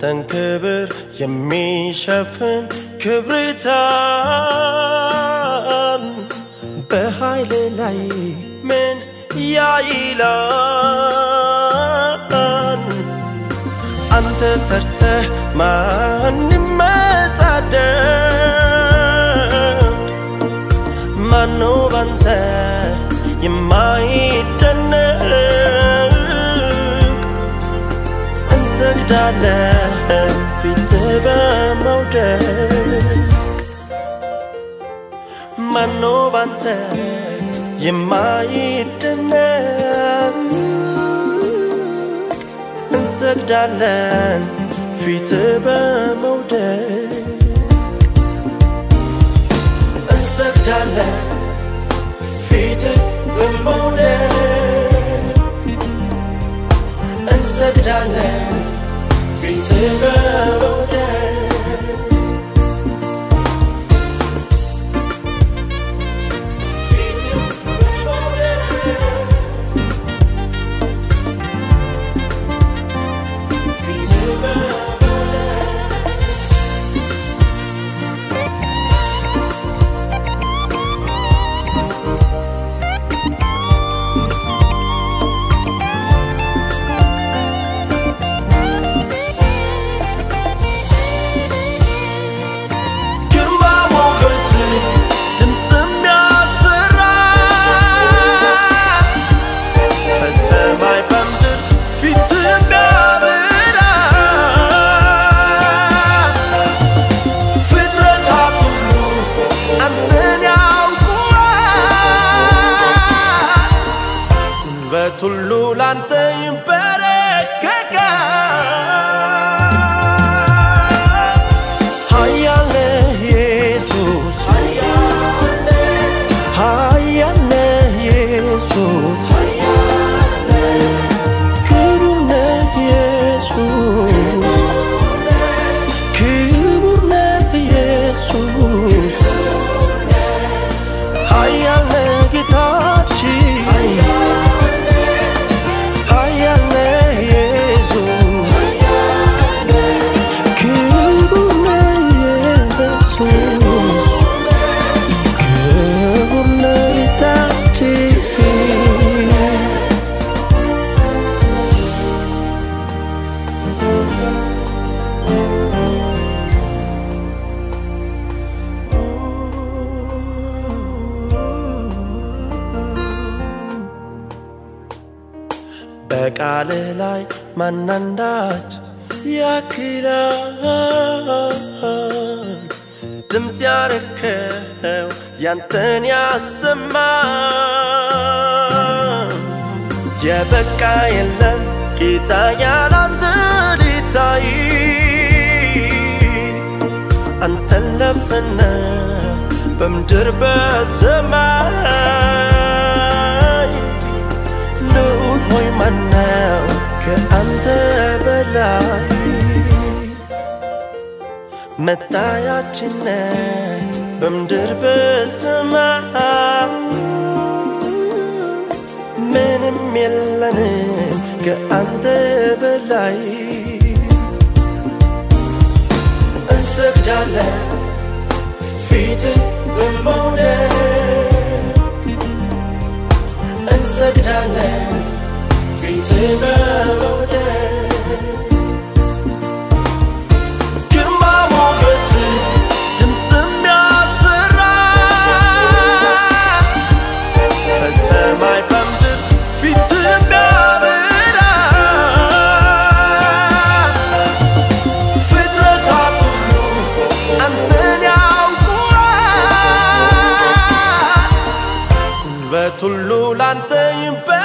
ያንተን ክብር የሚሸፍን ክብርታን በኃይል ላይ ምን ያይላል አንተ ሰርተህ ማን ይመጻደቅ ማነው ባንተ የማይደነቅ እንሰግዳለን ፊትህ በመውደቅ ማነው ባንተ የማይደነቅ እንሰግዳለን ፊትህ በመውደቅ እንሰግዳለን ፊትህ በመውደቅ እንሰግዳለን ፊትህ በመውደቅ በቱሉ ላንተ ይንበረከካል ኃያል ነህ ኢየሱስ ኃያል ነህ ኢየሱስ ክቡር ነህ ኢየሱስ ክቡር ነህ ኢየሱስ ኃያል ነህ ጌታችን በቃልህ ላይ ማናንዳች ያክላል ድምፅ ያረከው ያንተን ያሰማል የበቃ የለም ጌታ ያላንተ ሊታይ አንተን ለብሰን በምድር በሰማይ ልዑል ሆይ ማነው ከአንተ በላይ መታያችን ነህ በምድር በሰማይ ምንም የለንም ከአንተ በላይ እንሰግዳለን ፊትህ በመውደቅ እንሰግዳለን ፊትህ በመውደቅ ግርማ ሞገስህ ድምፅ የሚያስፈራ በሰማይ በምድር ፊትህ የሚያበራ ፍጥረታት ሁሉ አንተን ያውቁሃል በቱሉ ላንተ ይንበረከካል